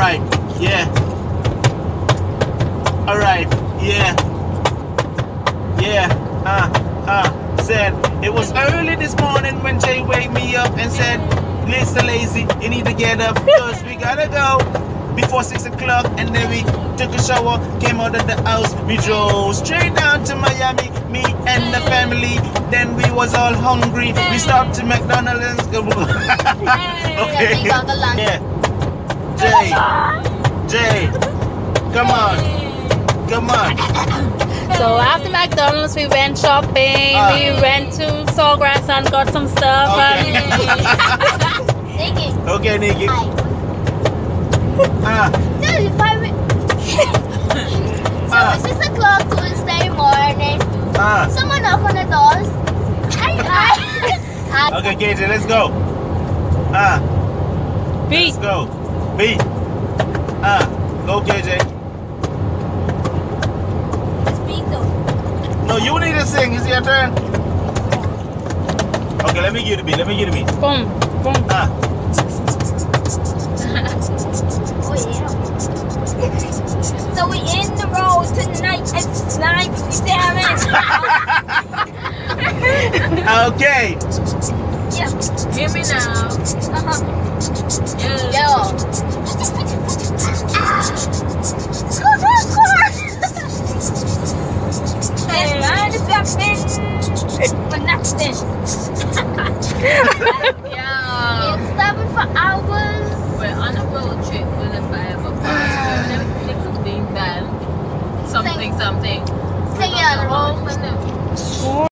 Alright, yeah. Alright, yeah. Yeah, said, it was early this morning when Jay wake me up and said, listen lazy, you need to get up, cause we gotta go before 6 o'clock. And then we took a shower, came out of the house, we drove straight down to Miami, me and the family. Then we was all hungry, we stopped to McDonald's. Okay, yeah. Jay, come on. So after McDonald's, we went shopping. We went to Sawgrass and got some stuff. Okay, Nikki. So it's 6 o'clock Tuesday morning. Someone knock on the doors. Okay, KJ, let's go. Beat. Let's go. Beat. Go, KJ. No, you need to sing. It's your turn. Okay, let me get the beat. Boom, boom. So we in the road tonight at 9:57. Okay. Yeah. Hear me now. Yo. Score. Hey, I'm stopping for nothing. Yeah. It's stopping for hours. We're on a road trip with a 5 of us. Little thing that something. Sing it on the road. Home and